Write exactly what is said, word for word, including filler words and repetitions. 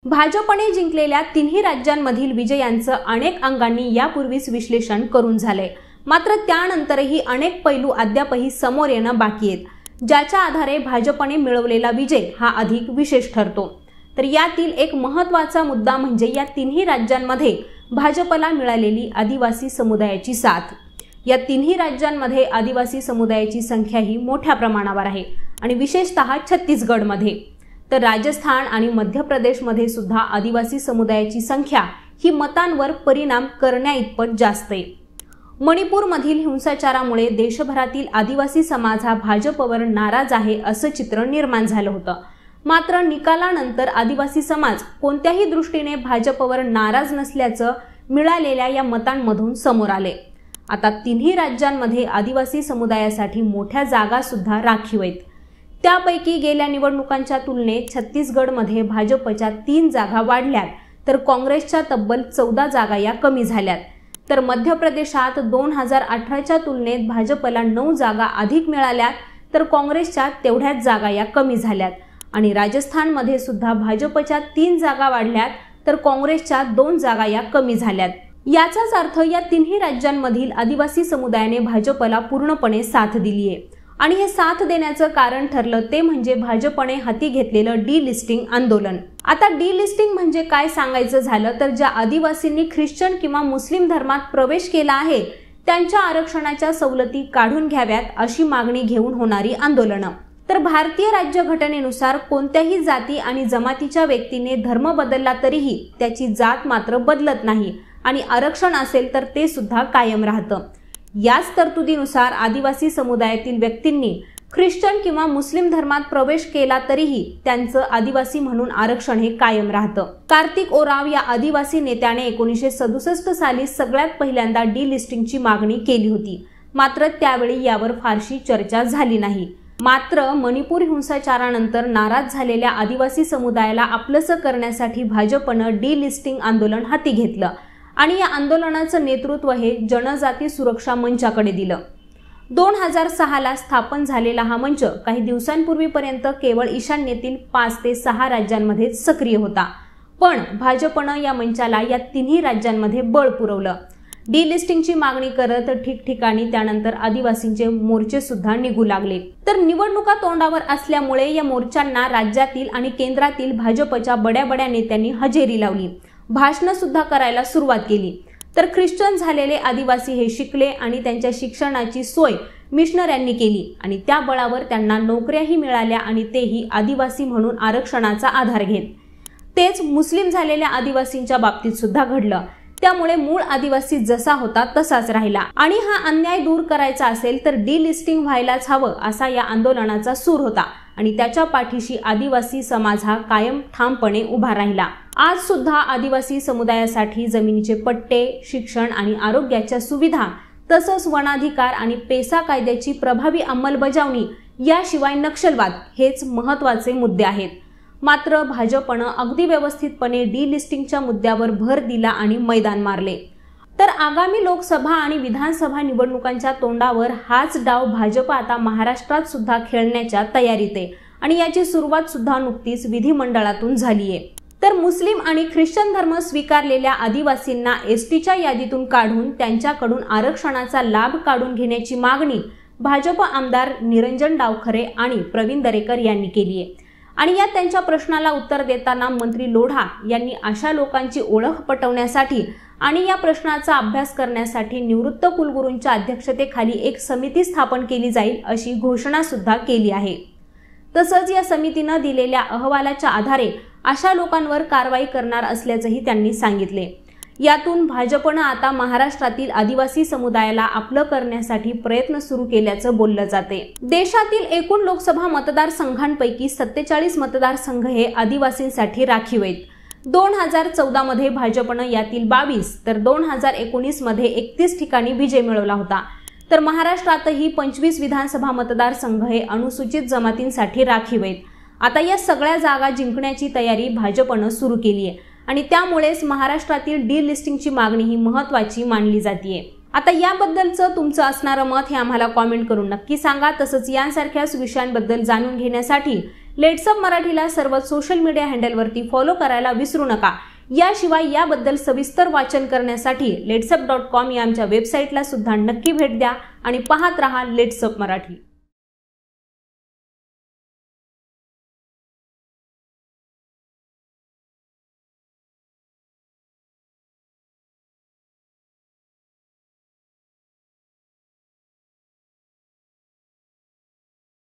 भाजपने जिंकलेल्या तिन्ही राज्यांमधील विजयांचं अनेक अंगांनी यापूर्वीच विश्लेषण करून झाले, मात्र त्यानंतरही अनेक पैलू अद्यापही समोर येणं बाकी आहेत, ज्याच्या आधारे भाजपने मिळवलेला विजय हा अधिक विशेष ठरतो। तर यातील एक महत्त्वाचा मुद्दा म्हणजे या तिन्ही राज्यांमध्ये भाजपला मिळालेली आदिवासी समुदायाची साथ। या तिन्ही राज्यांमध्ये आदिवासी समुदायाची संख्या ही मोठ्या प्रमाणावर आहे आणि विशेषतः छत्तीसगडमध्ये, तर राजस्थान आणि मध्य प्रदेशमध्ये सुद्धा आदिवासी समुदायाची संख्या ही मतांवर परिणाम करण्याइतपत जास्त आहे। मणिपूरमधील हिंसाचारामुळे देशभरातील आदिवासी समाज हा भाजपवर नाराज आहे असं चित्र निर्माण झालं होतं, मात्र निकालानंतर आदिवासी समाज कोणत्याही दृष्टीने भाजपवर नाराज नसल्याचं मिळालेल्या या मतांमधून समोर आले। आता तिन्ही राज्यांमध्ये आदिवासी समुदायासाठी मोठ्या जागा सुद्धा राखीव आहेत। त्यापैकी गेल्या निवडणुकांच्या तुलनेत छत्तीसगडमध्ये भाजपच्या तीन जागा वाढल्यात, तर काँग्रेसच्या तब्बल चौदा जागा या कमी झाल्यात। तर मध्य प्रदेशात दोन हजार अठराच्या तुलनेत भाजपला नऊ जागा अधिक मिळाल्यात, तर काँग्रेसच्या तेवढ्याच जागा या कमी झाल्यात। आणि राजस्थानमध्ये सुद्धा भाजपच्या तीन जागा वाढल्यात, तर काँग्रेसच्या दोन जागा या कमी झाल्यात। याचाच अर्थ या तिन्ही राज्यांमधील आदिवासी समुदायाने भाजपला पूर्णपणे साथ दिली आहे आणि हे साथ देण्याचं कारण ठरलं ते म्हणजे भाजपने हाती घेतलेलं डी-लिस्टिंग आंदोलन। आता डी-लिस्टिंग म्हणजे काय सांगायचं झालं तर ज्या आदिवासींनी ख्रिश्चन किंवा मुस्लिम धर्मात प्रवेश केला आहे त्यांच्या आरक्षणाच्या सवलती काढून घ्याव्यात अशी मागणी घेऊन होणारी आंदोलनं। तर भारतीय राज्यघटनेनुसार कोणत्याही जाती आणि जमातीच्या व्यक्तीने धर्म बदलला तरीही त्याची जात मात्र बदलत नाही आणि आरक्षण असेल तर ते सुद्धा कायम राहतं। याच तरतुदीनुसार आदिवासी समुदायातील व्यक्तींनी ख्रिश्चन किंवा मुस्लिम धर्मात प्रवेश केला तरीही त्यांचं आदिवासी म्हणून आरक्षण हे कायम राहतं। कार्तिक ओराव या आदिवासी नेत्याने एकोणीसशे सदुसष्ट साली सगळ्यात पहिल्यांदा डी-लिस्टिंगची मागणी केली होती, मात्र त्यावेळी यावर फारशी चर्चा झाली नाही। मात्र मणिपूर हिंसाचारानंतर नाराज झालेल्या आदिवासी समुदायाला आपलंसं करण्यासाठी भाजपनं डी-लिस्टिंग आंदोलन हाती घेतलं आणि या आंदोलनाचं नेतृत्व हे जनजाती सुरक्षा मंचाकडे दिलं। दोन हजार सहा ला स्थापन झालेला हा मंच काही दिवसांपूर्वीपर्यंत केवळ ईशान्येतील पाच ते सहा राज्यांमध्ये सक्रिय होता, पण भाजपनं या मंचाला या तिन्ही राज्यांमध्ये बळ पुरवलं। डी-लिस्टिंगची मागणी करत ठिकठिकाणी त्यानंतर आदिवासींचे मोर्चे सुद्धा निघू लागले। तर निवडणुका तोंडावर असल्यामुळे या मोर्चांना राज्यातील आणि केंद्रातील भाजपच्या बड्या बड्या नेत्यांनी हजेरी लावली, भाषणं सुद्धा करायला सुरुवात केली। तर ख्रिश्चन झालेले आदिवासी हे शिकले आणि त्यांच्या शिक्षणाची सोय मिशनऱ्यांनी केली आणि त्या बळावर त्यांना नोकऱ्याही मिळाल्या आणि तेही आदिवासी म्हणून आरक्षणाचा आधार घेत। तेच मुस्लिम झालेल्या आदिवासींच्या बाबतीत सुद्धा घडलं, त्यामुळे मूळ आदिवासी जसा होता तसाच राहिला आणि हा अन्याय दूर करायचा असेल तर डी-लिस्टिंग व्हायलाच हवं असा या आंदोलनाचा सूर होता आणि त्याच्या पाठीशी आदिवासी समाज हा कायम ठामपणे उभा राहिला। आज सुद्धा आदिवासी समुदायासाठी जमिनीचे पट्टे, शिक्षण आणि आरोग्याच्या सुविधा तसंच वनाधिकार आणि पेसा कायद्याची प्रभावी अंमलबजावणी याशिवाय नक्षलवाद हेच महत्त्वाचे मुद्दे आहेत। मात्र भाजपनं अगदी व्यवस्थितपणे डी-लिस्टिंगच्या मुद्द्यावर भर दिला आणि मैदान मारले। तर आगामी लोकसभा आणि विधानसभा निवडणुकांच्या तोंडावर हाच डाव भाजप आता महाराष्ट्रात सुद्धा खेळण्याच्या तयारीत आहे आणि याची सुरुवात सुद्धा नुकतीच विधिमंडळातून झाली आहे। तर मुस्लिम आणि ख्रिश्चन धर्म स्वीकारलेल्या आदिवासींना एसटीच्या यादीतून काढून त्यांच्याकडून आरक्षणाचा लाभ काढून घेण्याची मागणी भाजप आमदार निरंजन डावखरे आणि प्रवीण दरेकर यांनी केली आहे आणि या त्यांच्या प्रश्नाला उत्तर देताना मंत्री लोढा यांनी अशा लोकांची ओळख पटवण्यासाठी आणि या प्रश्नाचा अभ्यास करण्यासाठी निवृत्त कुलगुरूंच्या अध्यक्षतेखाली एक समिती स्थापन केली जाईल अशी घोषणा सुद्धा केली आहे। तसंच या समितीनं दिलेल्या अहवालाच्या आधारे अशा लोकांवर कारवाई करणार असल्याचंही त्यांनी सांगितले। यातून भाजपनं आता महाराष्ट्रातील आदिवासी समुदायाला आपलं करण्यासाठी प्रयत्न सुरू केल्याचं बोललं जाते। देशातील एकूण लोकसभा मतदारसंघांपैकी सत्तेचाळीस मतदारसंघ हे आदिवासींसाठी राखीव आहेत। दोन हजार चौदा मध्ये भाजपनं यातील बावीस तर दोन हजार एकोणीस मध्ये एकतीस ठिकाणी विजय मिळवला होता। तर महाराष्ट्रातही पंचवीस विधानसभा मतदारसंघ हे अनुसूचित जमातींसाठी राखीव आहेत। आता या सगळ्या जागा जिंकण्याची तयारी भाजपनं सुरू केली आहे आणि त्यामुळेच महाराष्ट्रातील डी-लिस्टिंगची मागणी ही महत्त्वाची मानली जाते। आता याबद्दलचं तुमचं असणारं मत हे आम्हाला कॉमेंट करून नक्की सांगा। तसंच यांसारख्याच विषयांबद्दल जाणून घेण्यासाठी लेट्सअप मराठीला सर्व सोशल मीडिया हँडलवरती फॉलो करायला विसरू नका। याशिवाय याबद्दल सविस्तर वाचन करण्यासाठी लेट्सअप डॉट कॉम या आमच्या वेबसाईटला सुद्धा नक्की भेट द्या आणि पाहत रहा लेट्सअप मराठी।